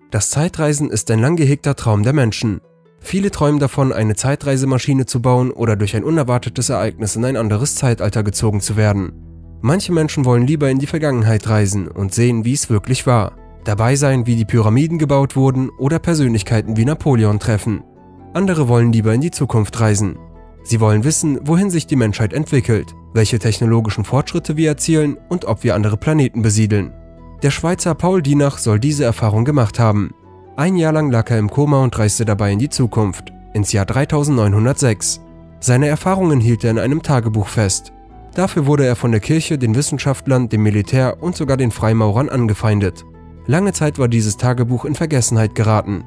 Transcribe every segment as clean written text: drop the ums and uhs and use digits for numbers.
Das Zeitreisen ist ein lang gehegter Traum der Menschen. Viele träumen davon, eine Zeitreisemaschine zu bauen oder durch ein unerwartetes Ereignis in ein anderes Zeitalter gezogen zu werden. Manche Menschen wollen lieber in die Vergangenheit reisen und sehen, wie es wirklich war. Dabei sein, wie die Pyramiden gebaut wurden oder Persönlichkeiten wie Napoleon treffen. Andere wollen lieber in die Zukunft reisen. Sie wollen wissen, wohin sich die Menschheit entwickelt, welche technologischen Fortschritte wir erzielen und ob wir andere Planeten besiedeln. Der Schweizer Paul Dienach soll diese Erfahrung gemacht haben. Ein Jahr lang lag er im Koma und reiste dabei in die Zukunft, ins Jahr 3906. Seine Erfahrungen hielt er in einem Tagebuch fest. Dafür wurde er von der Kirche, den Wissenschaftlern, dem Militär und sogar den Freimaurern angefeindet. Lange Zeit war dieses Tagebuch in Vergessenheit geraten.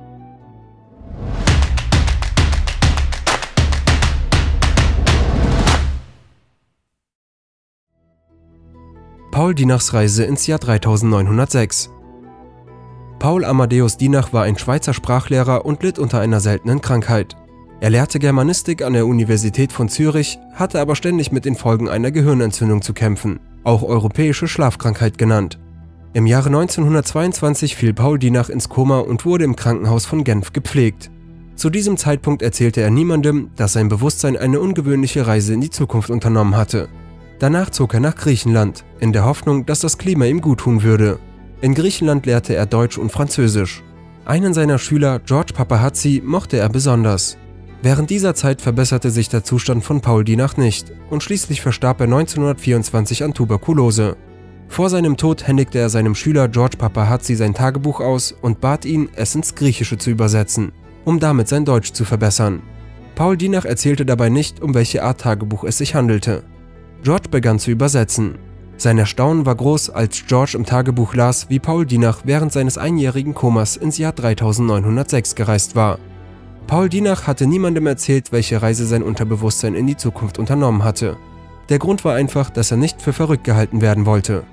Paul Dienachs Reise ins Jahr 3906. Paul Amadeus Dienach war ein Schweizer Sprachlehrer und litt unter einer seltenen Krankheit. Er lehrte Germanistik an der Universität von Zürich, hatte aber ständig mit den Folgen einer Gehirnentzündung zu kämpfen, auch europäische Schlafkrankheit genannt. Im Jahre 1922 fiel Paul Dienach ins Koma und wurde im Krankenhaus von Genf gepflegt. Zu diesem Zeitpunkt erzählte er niemandem, dass sein Bewusstsein eine ungewöhnliche Reise in die Zukunft unternommen hatte. Danach zog er nach Griechenland, in der Hoffnung, dass das Klima ihm guttun würde. In Griechenland lehrte er Deutsch und Französisch. Einen seiner Schüler, George Papahatzi, mochte er besonders. Während dieser Zeit verbesserte sich der Zustand von Paul Dienach nicht und schließlich verstarb er 1924 an Tuberkulose. Vor seinem Tod händigte er seinem Schüler George Papahatzi sein Tagebuch aus und bat ihn, es ins Griechische zu übersetzen, um damit sein Deutsch zu verbessern. Paul Dienach erzählte dabei nicht, um welche Art Tagebuch es sich handelte. George begann zu übersetzen. Sein Erstaunen war groß, als George im Tagebuch las, wie Paul Dienach während seines einjährigen Komas ins Jahr 3906 gereist war. Paul Dienach hatte niemandem erzählt, welche Reise sein Unterbewusstsein in die Zukunft unternommen hatte. Der Grund war einfach, dass er nicht für verrückt gehalten werden wollte.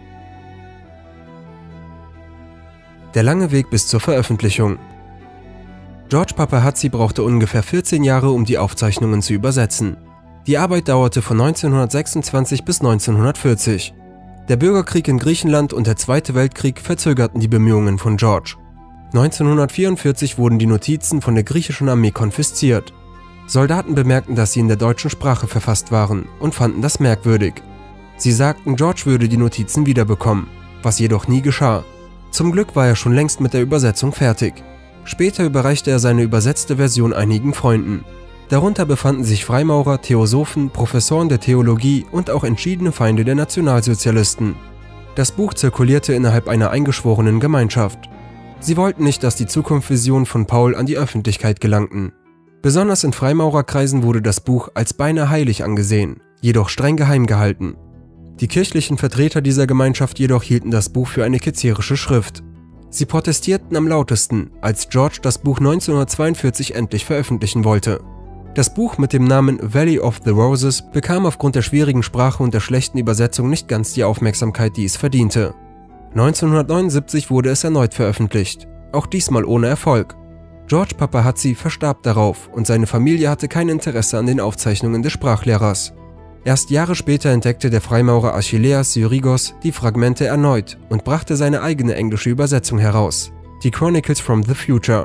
Der lange Weg bis zur Veröffentlichung. George Papahatzi brauchte ungefähr 14 Jahre, um die Aufzeichnungen zu übersetzen. Die Arbeit dauerte von 1926 bis 1940. Der Bürgerkrieg in Griechenland und der Zweite Weltkrieg verzögerten die Bemühungen von George. 1944 wurden die Notizen von der griechischen Armee konfisziert. Soldaten bemerkten, dass sie in der deutschen Sprache verfasst waren und fanden das merkwürdig. Sie sagten, George würde die Notizen wiederbekommen, was jedoch nie geschah. Zum Glück war er schon längst mit der Übersetzung fertig. Später überreichte er seine übersetzte Version einigen Freunden. Darunter befanden sich Freimaurer, Theosophen, Professoren der Theologie und auch entschiedene Feinde der Nationalsozialisten. Das Buch zirkulierte innerhalb einer eingeschworenen Gemeinschaft. Sie wollten nicht, dass die Zukunftsvisionen von Paul an die Öffentlichkeit gelangten. Besonders in Freimaurerkreisen wurde das Buch als beinahe heilig angesehen, jedoch streng geheim gehalten. Die kirchlichen Vertreter dieser Gemeinschaft jedoch hielten das Buch für eine ketzerische Schrift. Sie protestierten am lautesten, als George das Buch 1942 endlich veröffentlichen wollte. Das Buch mit dem Namen Valley of the Roses bekam aufgrund der schwierigen Sprache und der schlechten Übersetzung nicht ganz die Aufmerksamkeit, die es verdiente. 1979 wurde es erneut veröffentlicht, auch diesmal ohne Erfolg. George Papahatzi verstarb darauf und seine Familie hatte kein Interesse an den Aufzeichnungen des Sprachlehrers. Erst Jahre später entdeckte der Freimaurer Achilleas Syrigos die Fragmente erneut und brachte seine eigene englische Übersetzung heraus, die Chronicles from the Future.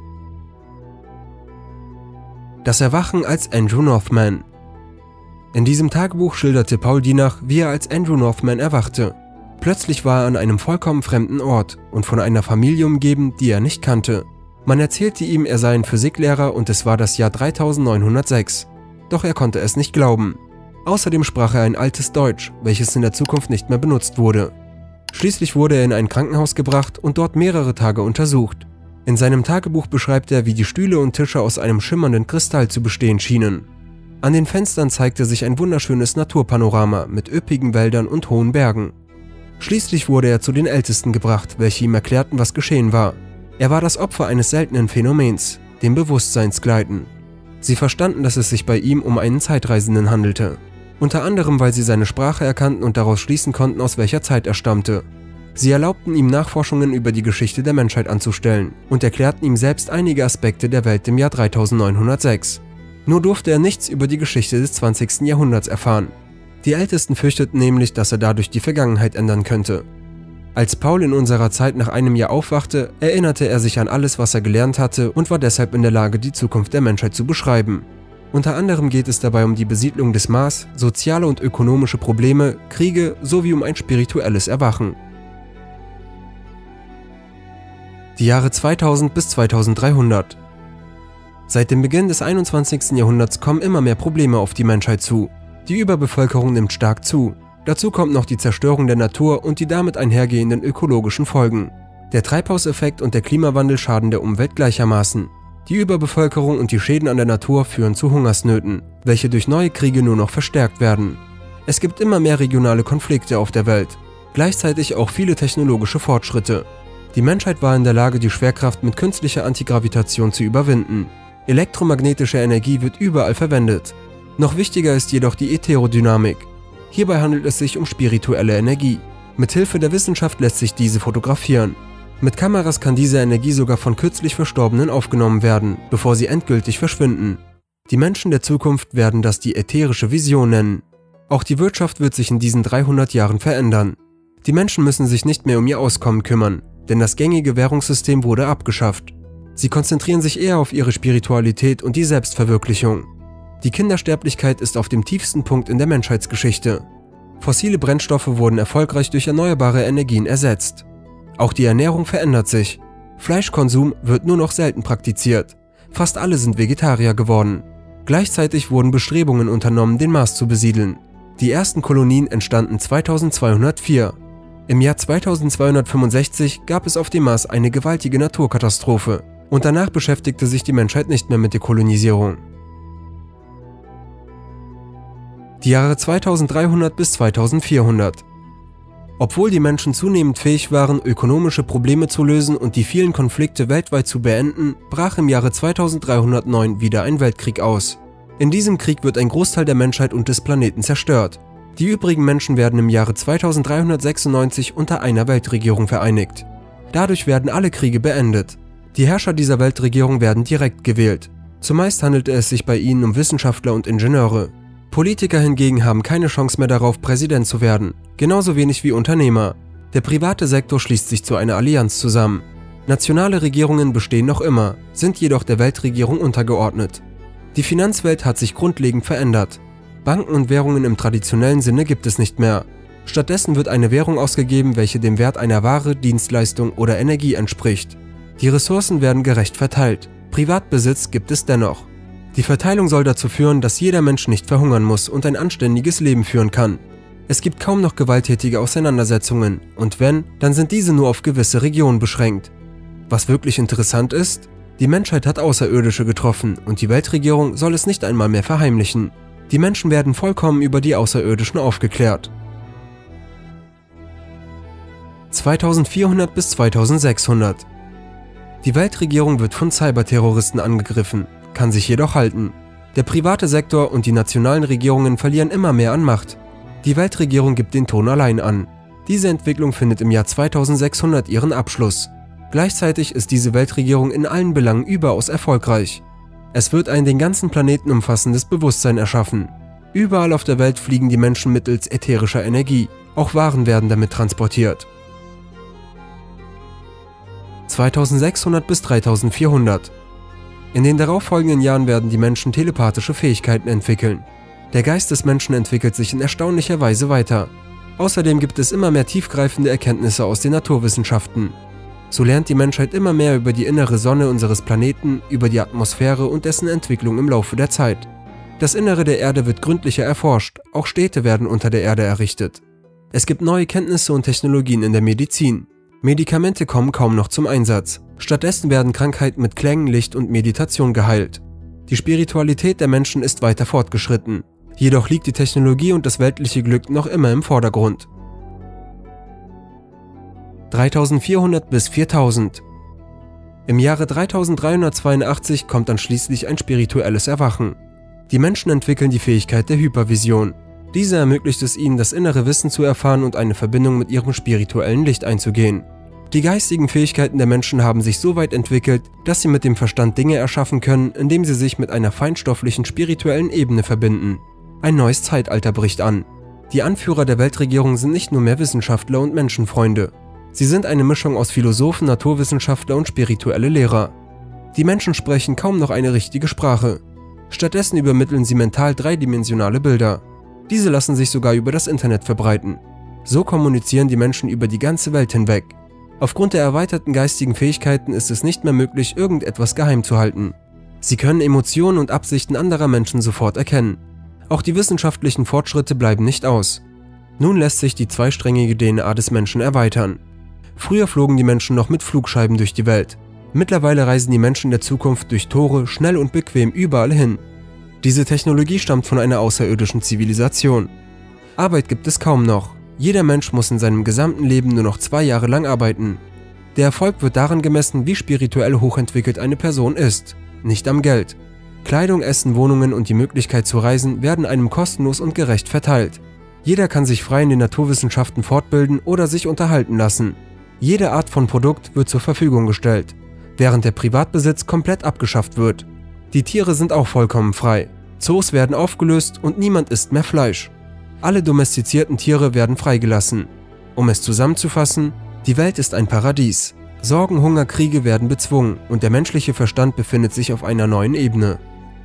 Das Erwachen als Andrew Northman. In diesem Tagebuch schilderte Paul Dienach, wie er als Andrew Northman erwachte. Plötzlich war er an einem vollkommen fremden Ort und von einer Familie umgeben, die er nicht kannte. Man erzählte ihm, er sei ein Physiklehrer und es war das Jahr 3906. Doch er konnte es nicht glauben. Außerdem sprach er ein altes Deutsch, welches in der Zukunft nicht mehr benutzt wurde. Schließlich wurde er in ein Krankenhaus gebracht und dort mehrere Tage untersucht. In seinem Tagebuch beschreibt er, wie die Stühle und Tische aus einem schimmernden Kristall zu bestehen schienen. An den Fenstern zeigte sich ein wunderschönes Naturpanorama mit üppigen Wäldern und hohen Bergen. Schließlich wurde er zu den Ältesten gebracht, welche ihm erklärten, was geschehen war. Er war das Opfer eines seltenen Phänomens, dem Bewusstseinsgleiten. Sie verstanden, dass es sich bei ihm um einen Zeitreisenden handelte. Unter anderem, weil sie seine Sprache erkannten und daraus schließen konnten, aus welcher Zeit er stammte. Sie erlaubten ihm, Nachforschungen über die Geschichte der Menschheit anzustellen und erklärten ihm selbst einige Aspekte der Welt im Jahr 3906. Nur durfte er nichts über die Geschichte des 20. Jahrhunderts erfahren. Die Ältesten fürchteten nämlich, dass er dadurch die Vergangenheit ändern könnte. Als Paul in unserer Zeit nach einem Jahr aufwachte, erinnerte er sich an alles, was er gelernt hatte und war deshalb in der Lage, die Zukunft der Menschheit zu beschreiben. Unter anderem geht es dabei um die Besiedlung des Mars, soziale und ökonomische Probleme, Kriege sowie um ein spirituelles Erwachen. Die Jahre 2000 bis 2300. Seit dem Beginn des 21. Jahrhunderts kommen immer mehr Probleme auf die Menschheit zu. Die Überbevölkerung nimmt stark zu. Dazu kommt noch die Zerstörung der Natur und die damit einhergehenden ökologischen Folgen. Der Treibhauseffekt und der Klimawandel schaden der Umwelt gleichermaßen. Die Überbevölkerung und die Schäden an der Natur führen zu Hungersnöten, welche durch neue Kriege nur noch verstärkt werden. Es gibt immer mehr regionale Konflikte auf der Welt, gleichzeitig auch viele technologische Fortschritte. Die Menschheit war in der Lage, die Schwerkraft mit künstlicher Antigravitation zu überwinden. Elektromagnetische Energie wird überall verwendet. Noch wichtiger ist jedoch die Heterodynamik. Hierbei handelt es sich um spirituelle Energie. Mithilfe der Wissenschaft lässt sich diese fotografieren. Mit Kameras kann diese Energie sogar von kürzlich Verstorbenen aufgenommen werden, bevor sie endgültig verschwinden. Die Menschen der Zukunft werden das die ätherische Vision nennen. Auch die Wirtschaft wird sich in diesen 300 Jahren verändern. Die Menschen müssen sich nicht mehr um ihr Auskommen kümmern, denn das gängige Währungssystem wurde abgeschafft. Sie konzentrieren sich eher auf ihre Spiritualität und die Selbstverwirklichung. Die Kindersterblichkeit ist auf dem tiefsten Punkt in der Menschheitsgeschichte. Fossile Brennstoffe wurden erfolgreich durch erneuerbare Energien ersetzt. Auch die Ernährung verändert sich. Fleischkonsum wird nur noch selten praktiziert. Fast alle sind Vegetarier geworden. Gleichzeitig wurden Bestrebungen unternommen, den Mars zu besiedeln. Die ersten Kolonien entstanden 2204. Im Jahr 2265 gab es auf dem Mars eine gewaltige Naturkatastrophe und danach beschäftigte sich die Menschheit nicht mehr mit der Kolonisierung. Die Jahre 2300 bis 2400. Obwohl die Menschen zunehmend fähig waren, ökonomische Probleme zu lösen und die vielen Konflikte weltweit zu beenden, brach im Jahre 2309 wieder ein Weltkrieg aus. In diesem Krieg wird ein Großteil der Menschheit und des Planeten zerstört. Die übrigen Menschen werden im Jahre 2396 unter einer Weltregierung vereinigt. Dadurch werden alle Kriege beendet. Die Herrscher dieser Weltregierung werden direkt gewählt. Zumeist handelte es sich bei ihnen um Wissenschaftler und Ingenieure. Politiker hingegen haben keine Chance mehr darauf, Präsident zu werden, genauso wenig wie Unternehmer. Der private Sektor schließt sich zu einer Allianz zusammen. Nationale Regierungen bestehen noch immer, sind jedoch der Weltregierung untergeordnet. Die Finanzwelt hat sich grundlegend verändert. Banken und Währungen im traditionellen Sinne gibt es nicht mehr. Stattdessen wird eine Währung ausgegeben, welche dem Wert einer Ware, Dienstleistung oder Energie entspricht. Die Ressourcen werden gerecht verteilt. Privatbesitz gibt es dennoch. Die Verteilung soll dazu führen, dass jeder Mensch nicht verhungern muss und ein anständiges Leben führen kann. Es gibt kaum noch gewalttätige Auseinandersetzungen und wenn, dann sind diese nur auf gewisse Regionen beschränkt. Was wirklich interessant ist, die Menschheit hat Außerirdische getroffen und die Weltregierung soll es nicht einmal mehr verheimlichen. Die Menschen werden vollkommen über die Außerirdischen aufgeklärt. 2400 bis 2600. Die Weltregierung wird von Cyberterroristen angegriffen, kann sich jedoch halten. Der private Sektor und die nationalen Regierungen verlieren immer mehr an Macht. Die Weltregierung gibt den Ton allein an. Diese Entwicklung findet im Jahr 2600 ihren Abschluss. Gleichzeitig ist diese Weltregierung in allen Belangen überaus erfolgreich. Es wird ein den ganzen Planeten umfassendes Bewusstsein erschaffen. Überall auf der Welt fliegen die Menschen mittels ätherischer Energie. Auch Waren werden damit transportiert. 2600 bis 3400. In den darauffolgenden Jahren werden die Menschen telepathische Fähigkeiten entwickeln. Der Geist des Menschen entwickelt sich in erstaunlicher Weise weiter. Außerdem gibt es immer mehr tiefgreifende Erkenntnisse aus den Naturwissenschaften. So lernt die Menschheit immer mehr über die innere Sonne unseres Planeten, über die Atmosphäre und dessen Entwicklung im Laufe der Zeit. Das Innere der Erde wird gründlicher erforscht, auch Städte werden unter der Erde errichtet. Es gibt neue Kenntnisse und Technologien in der Medizin. Medikamente kommen kaum noch zum Einsatz. Stattdessen werden Krankheiten mit Klängen, Licht und Meditation geheilt. Die Spiritualität der Menschen ist weiter fortgeschritten. Jedoch liegt die Technologie und das weltliche Glück noch immer im Vordergrund. 3400 bis 4000. Im Jahre 3382 kommt dann schließlich ein spirituelles Erwachen. Die Menschen entwickeln die Fähigkeit der Hypervision. Diese ermöglicht es ihnen, das innere Wissen zu erfahren und eine Verbindung mit ihrem spirituellen Licht einzugehen. Die geistigen Fähigkeiten der Menschen haben sich so weit entwickelt, dass sie mit dem Verstand Dinge erschaffen können, indem sie sich mit einer feinstofflichen spirituellen Ebene verbinden. Ein neues Zeitalter bricht an. Die Anführer der Weltregierung sind nicht nur mehr Wissenschaftler und Menschenfreunde. Sie sind eine Mischung aus Philosophen, Naturwissenschaftler und spirituelle Lehrer. Die Menschen sprechen kaum noch eine richtige Sprache. Stattdessen übermitteln sie mental dreidimensionale Bilder. Diese lassen sich sogar über das Internet verbreiten. So kommunizieren die Menschen über die ganze Welt hinweg. Aufgrund der erweiterten geistigen Fähigkeiten ist es nicht mehr möglich, irgendetwas geheim zu halten. Sie können Emotionen und Absichten anderer Menschen sofort erkennen. Auch die wissenschaftlichen Fortschritte bleiben nicht aus. Nun lässt sich die zweisträngige DNA des Menschen erweitern. Früher flogen die Menschen noch mit Flugscheiben durch die Welt. Mittlerweile reisen die Menschen der Zukunft durch Tore schnell und bequem überall hin. Diese Technologie stammt von einer außerirdischen Zivilisation. Arbeit gibt es kaum noch. Jeder Mensch muss in seinem gesamten Leben nur noch 2 Jahre lang arbeiten. Der Erfolg wird daran gemessen, wie spirituell hochentwickelt eine Person ist, nicht am Geld. Kleidung, Essen, Wohnungen und die Möglichkeit zu reisen werden einem kostenlos und gerecht verteilt. Jeder kann sich frei in den Naturwissenschaften fortbilden oder sich unterhalten lassen. Jede Art von Produkt wird zur Verfügung gestellt, während der Privatbesitz komplett abgeschafft wird. Die Tiere sind auch vollkommen frei. Zoos werden aufgelöst und niemand isst mehr Fleisch. Alle domestizierten Tiere werden freigelassen. Um es zusammenzufassen, die Welt ist ein Paradies. Sorgen, Hunger, Kriege werden bezwungen und der menschliche Verstand befindet sich auf einer neuen Ebene.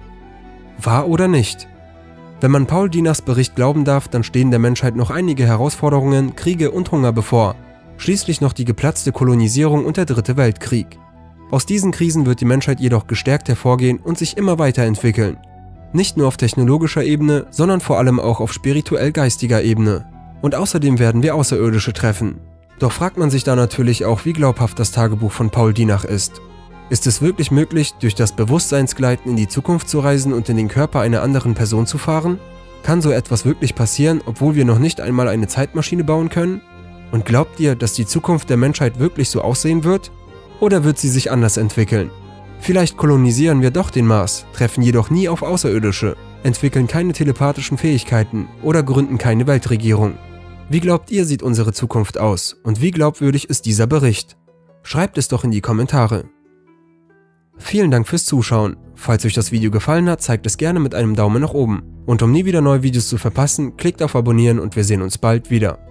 Wahr oder nicht? Wenn man Paul Dienachs Bericht glauben darf, dann stehen der Menschheit noch einige Herausforderungen, Kriege und Hunger bevor. Schließlich noch die geplatzte Kolonisierung und der Dritte Weltkrieg. Aus diesen Krisen wird die Menschheit jedoch gestärkt hervorgehen und sich immer weiterentwickeln. Nicht nur auf technologischer Ebene, sondern vor allem auch auf spirituell-geistiger Ebene. Und außerdem werden wir Außerirdische treffen. Doch fragt man sich da natürlich auch, wie glaubhaft das Tagebuch von Paul Dienach ist. Ist es wirklich möglich, durch das Bewusstseinsgleiten in die Zukunft zu reisen und in den Körper einer anderen Person zu fahren? Kann so etwas wirklich passieren, obwohl wir noch nicht einmal eine Zeitmaschine bauen können? Und glaubt ihr, dass die Zukunft der Menschheit wirklich so aussehen wird? Oder wird sie sich anders entwickeln? Vielleicht kolonisieren wir doch den Mars, treffen jedoch nie auf Außerirdische, entwickeln keine telepathischen Fähigkeiten oder gründen keine Weltregierung. Wie glaubt ihr, sieht unsere Zukunft aus und wie glaubwürdig ist dieser Bericht? Schreibt es doch in die Kommentare. Vielen Dank fürs Zuschauen. Falls euch das Video gefallen hat, zeigt es gerne mit einem Daumen nach oben. Und um nie wieder neue Videos zu verpassen, klickt auf Abonnieren und wir sehen uns bald wieder.